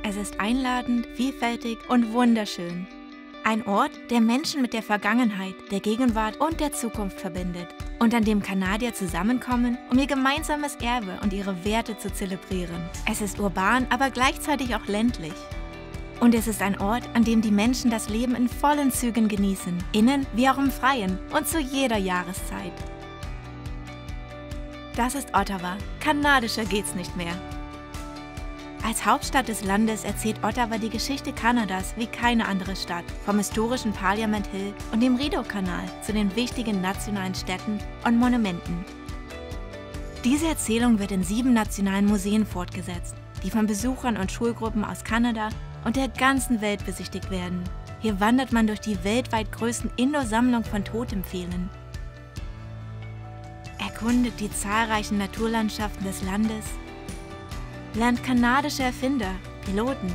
Es ist einladend, vielfältig und wunderschön. Ein Ort, der Menschen mit der Vergangenheit, der Gegenwart und der Zukunft verbindet und an dem Kanadier zusammenkommen, um ihr gemeinsames Erbe und ihre Werte zu zelebrieren. Es ist urban, aber gleichzeitig auch ländlich. Und es ist ein Ort, an dem die Menschen das Leben in vollen Zügen genießen, innen wie auch im Freien und zu jeder Jahreszeit. Das ist Ottawa. Kanadischer geht's nicht mehr. Als Hauptstadt des Landes erzählt Ottawa die Geschichte Kanadas wie keine andere Stadt, vom historischen Parliament Hill und dem Rideau-Kanal zu den wichtigen nationalen Städten und Monumenten. Diese Erzählung wird in 7 nationalen Museen fortgesetzt, die von Besuchern und Schulgruppen aus Kanada und der ganzen Welt besichtigt werden. Hier wandert man durch die weltweit größten Indoor-Sammlung von Totempfählen, erkundet die zahlreichen Naturlandschaften des Landes, lernt kanadische Erfinder, Piloten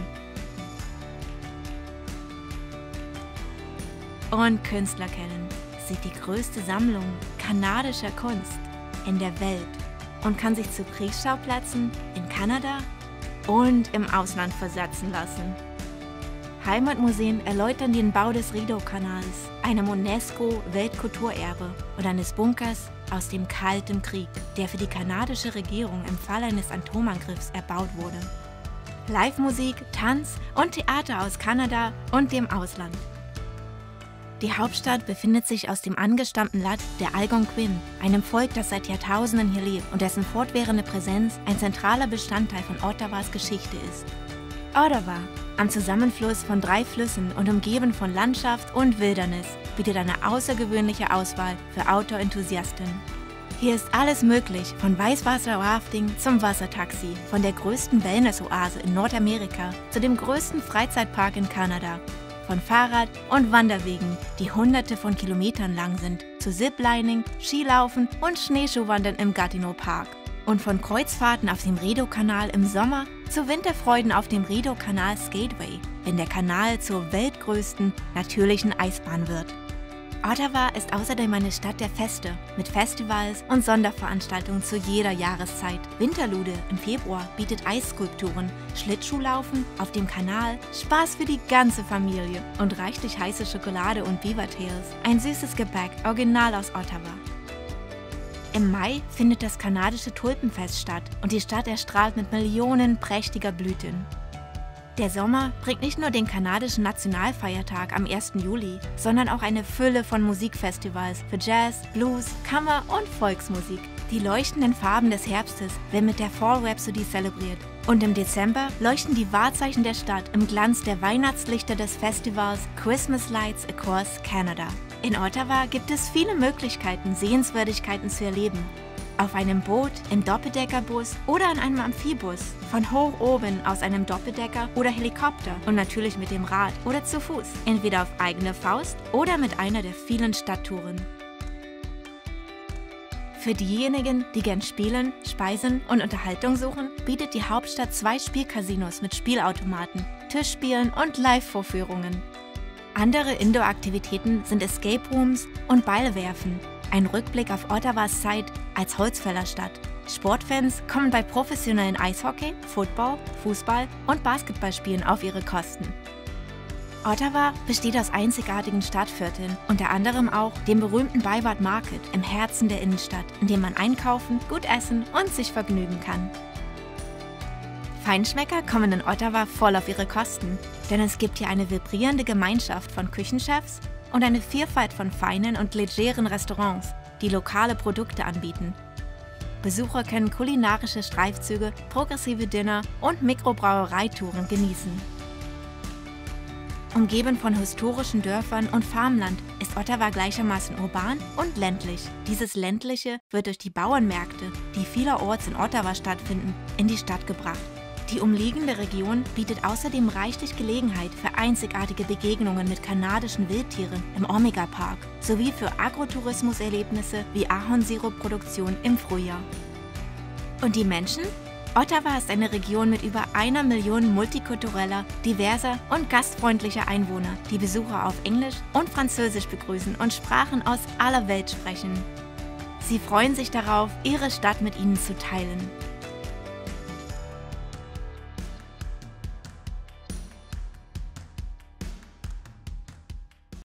und Künstler kennen, sieht die größte Sammlung kanadischer Kunst in der Welt und kann sich zu Kriegsschauplätzen in Kanada und im Ausland versetzen lassen. Heimatmuseen erläutern den Bau des Rideau-Kanals, einem UNESCO-Weltkulturerbe und eines Bunkers aus dem Kalten Krieg, der für die kanadische Regierung im Fall eines Atomangriffs erbaut wurde. Live-Musik, Tanz und Theater aus Kanada und dem Ausland. Die Hauptstadt befindet sich aus dem angestammten Land der Algonquin, einem Volk, das seit Jahrtausenden hier lebt und dessen fortwährende Präsenz ein zentraler Bestandteil von Ottawas Geschichte ist. Ottawa, am Zusammenfluss von 3 Flüssen und umgeben von Landschaft und Wildnis, bietet eine außergewöhnliche Auswahl für Outdoor-Enthusiasten. Hier ist alles möglich, von Weißwasser-Rafting zum Wassertaxi, von der größten Wellness-Oase in Nordamerika zu dem größten Freizeitpark in Kanada, von Fahrrad- und Wanderwegen, die Hunderte von Kilometern lang sind, zu Ziplining, Skilaufen und Schneeschuhwandern im Gatineau Park. Und von Kreuzfahrten auf dem Rideau-Kanal im Sommer zu Winterfreuden auf dem Rideau-Kanal Skateway, wenn der Kanal zur weltgrößten natürlichen Eisbahn wird. Ottawa ist außerdem eine Stadt der Feste, mit Festivals und Sonderveranstaltungen zu jeder Jahreszeit. Winterlude im Februar bietet Eisskulpturen, Schlittschuhlaufen auf dem Kanal, Spaß für die ganze Familie und reichlich heiße Schokolade und Beaver Tails, ein süßes Gebäck, original aus Ottawa. Im Mai findet das kanadische Tulpenfest statt und die Stadt erstrahlt mit Millionen prächtiger Blüten. Der Sommer bringt nicht nur den kanadischen Nationalfeiertag am 1. Juli, sondern auch eine Fülle von Musikfestivals für Jazz, Blues, Kammer- und Volksmusik. Die leuchtenden Farben des Herbstes werden mit der Fall Rhapsody zelebriert. Und im Dezember leuchten die Wahrzeichen der Stadt im Glanz der Weihnachtslichter des Festivals Christmas Lights Across Canada. In Ottawa gibt es viele Möglichkeiten, Sehenswürdigkeiten zu erleben. Auf einem Boot, im Doppeldeckerbus oder in einem Amphibus, von hoch oben aus einem Doppeldecker oder Helikopter und natürlich mit dem Rad oder zu Fuß, entweder auf eigene Faust oder mit einer der vielen Stadttouren. Für diejenigen, die gern Spielen, Speisen und Unterhaltung suchen, bietet die Hauptstadt 2 Spielcasinos mit Spielautomaten, Tischspielen und Live-Vorführungen. Andere Indoor-Aktivitäten sind Escape Rooms und Ballwerfen, ein Rückblick auf Ottawas Zeit als Holzfällerstadt. Sportfans kommen bei professionellen Eishockey, Football, Fußball und Basketballspielen auf ihre Kosten. Ottawa besteht aus einzigartigen Stadtvierteln, unter anderem auch dem berühmten Byward Market im Herzen der Innenstadt, in dem man einkaufen, gut essen und sich vergnügen kann. Feinschmecker kommen in Ottawa voll auf ihre Kosten, denn es gibt hier eine vibrierende Gemeinschaft von Küchenchefs und eine Vielfalt von feinen und legeren Restaurants, die lokale Produkte anbieten. Besucher können kulinarische Streifzüge, progressive Dinner und Mikrobrauereitouren genießen. Umgeben von historischen Dörfern und Farmland ist Ottawa gleichermaßen urban und ländlich. Dieses Ländliche wird durch die Bauernmärkte, die vielerorts in Ottawa stattfinden, in die Stadt gebracht. Die umliegende Region bietet außerdem reichlich Gelegenheit für einzigartige Begegnungen mit kanadischen Wildtieren im Omega Park sowie für Agrotourismuserlebnisse wie Ahornsirop-Produktion im Frühjahr. Und die Menschen? Ottawa ist eine Region mit über 1 Million multikultureller, diverser und gastfreundlicher Einwohner, die Besucher auf Englisch und Französisch begrüßen und Sprachen aus aller Welt sprechen. Sie freuen sich darauf, ihre Stadt mit ihnen zu teilen.